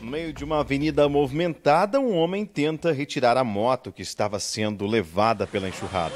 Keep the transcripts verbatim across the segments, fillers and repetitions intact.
No meio de uma avenida movimentada, um homem tenta retirar a moto que estava sendo levada pela enxurrada.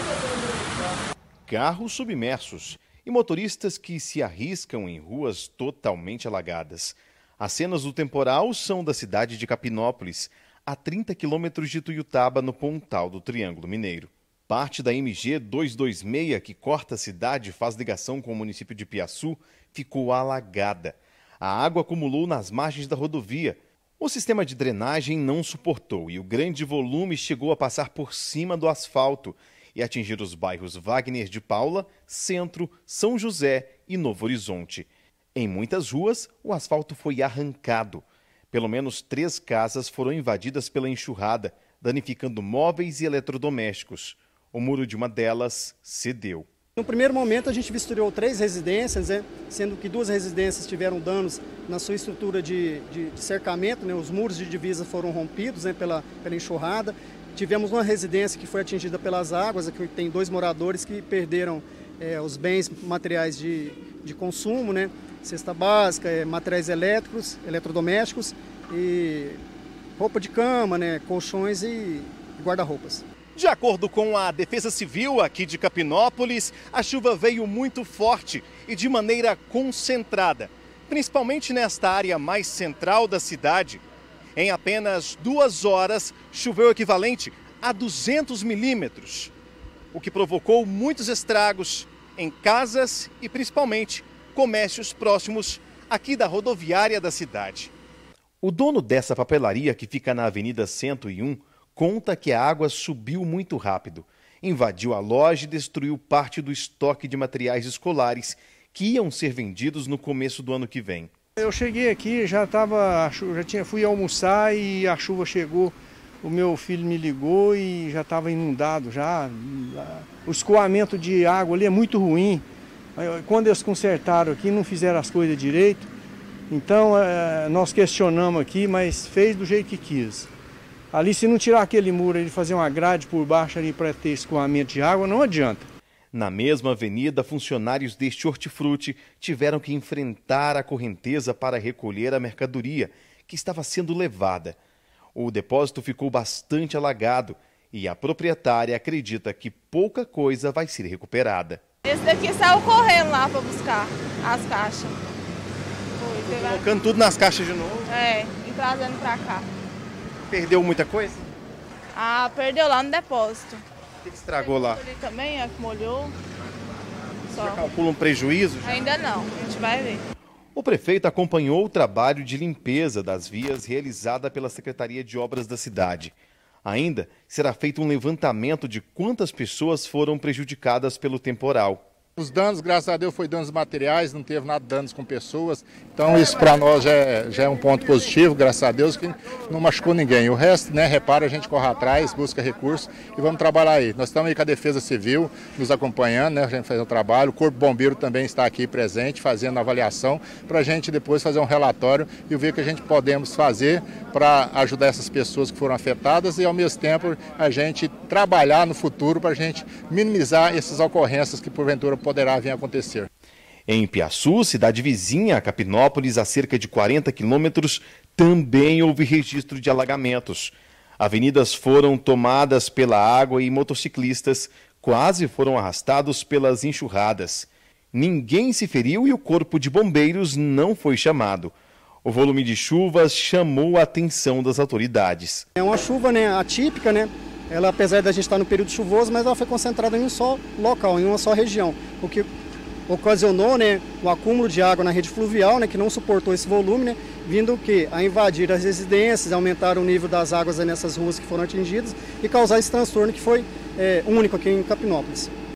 Carros submersos e motoristas que se arriscam em ruas totalmente alagadas. As cenas do temporal são da cidade de Capinópolis, a trinta quilômetros de Tuiutaba, no Pontal do Triângulo Mineiro. Parte da M G duzentos e vinte e seis, que corta a cidade e faz ligação com o município de Piaçu, ficou alagada. A água acumulou nas margens da rodovia. O sistema de drenagem não suportou e o grande volume chegou a passar por cima do asfalto e atingir os bairros Wagner de Paula, Centro, São José e Novo Horizonte. Em muitas ruas, o asfalto foi arrancado. Pelo menos três casas foram invadidas pela enxurrada, danificando móveis e eletrodomésticos. O muro de uma delas cedeu. No primeiro momento, a gente vistoriou três residências, né, sendo que duas residências tiveram danos na sua estrutura de, de, de cercamento, né, os muros de divisa foram rompidos, né, pela, pela enxurrada. Tivemos uma residência que foi atingida pelas águas, aqui tem dois moradores que perderam é, os bens materiais de, de consumo, né, cesta básica, é, materiais elétricos, eletrodomésticos e roupa de cama, né, colchões e guarda-roupas. De acordo com a Defesa Civil aqui de Capinópolis, a chuva veio muito forte e de maneira concentrada, principalmente nesta área mais central da cidade. Em apenas duas horas, choveu o equivalente a duzentos milímetros, o que provocou muitos estragos em casas e principalmente comércios próximos aqui da rodoviária da cidade. O dono dessa papelaria, que fica na Avenida cento e um, conta que a água subiu muito rápido, invadiu a loja e destruiu parte do estoque de materiais escolares que iam ser vendidos no começo do ano que vem. Eu cheguei aqui, já estava, já tinha, fui almoçar e a chuva chegou, o meu filho me ligou e já estava inundado já. O escoamento de água ali é muito ruim. Quando eles consertaram aqui, não fizeram as coisas direito. Então nós questionamos aqui, mas fez do jeito que quis. Ali, se não tirar aquele muro e fazer uma grade por baixo ali para ter escoamento de água, não adianta. Na mesma avenida, funcionários deste hortifruti tiveram que enfrentar a correnteza para recolher a mercadoria que estava sendo levada. O depósito ficou bastante alagado e a proprietária acredita que pouca coisa vai ser recuperada. Esse daqui saiu correndo lá para buscar as caixas. Foi, colocando tudo nas caixas de novo? É, e trazendo para cá. Perdeu muita coisa? Ah, perdeu lá no depósito. O que estragou lá? Ali também, é que molhou. Só. Já calcula um prejuízo? Já? Ainda não, a gente vai ver. O prefeito acompanhou o trabalho de limpeza das vias realizada pela Secretaria de Obras da cidade. Ainda será feito um levantamento de quantas pessoas foram prejudicadas pelo temporal. Os danos, graças a Deus, foi danos materiais, não teve nada de danos com pessoas. Então isso para nós já é, já é um ponto positivo, graças a Deus, que não machucou ninguém. O resto, né, repara, a gente corre atrás, busca recursos e vamos trabalhar aí. Nós estamos aí com a Defesa Civil nos acompanhando, né, a gente faz o trabalho. O Corpo Bombeiro também está aqui presente, fazendo a avaliação, para a gente depois fazer um relatório e ver o que a gente podemos fazer para ajudar essas pessoas que foram afetadas e, ao mesmo tempo, a gente trabalhar no futuro para a gente minimizar essas ocorrências que, porventura, poderá vir a acontecer. Em Piaçu, cidade vizinha a Capinópolis, a cerca de quarenta quilômetros, também houve registro de alagamentos. Avenidas foram tomadas pela água e motociclistas quase foram arrastados pelas enxurradas. Ninguém se feriu e o corpo de bombeiros não foi chamado. O volume de chuvas chamou a atenção das autoridades. É uma chuva, né, atípica, né? Ela, apesar da gente estar no período chuvoso, mas ela foi concentrada em um só local, em uma só região, o que ocasionou, né, o acúmulo de água na rede fluvial, né, que não suportou esse volume, né, vindo o quê? A invadir as residências, aumentar o nível das águas nessas ruas que foram atingidas e causar esse transtorno que foi é, único aqui em Capinópolis.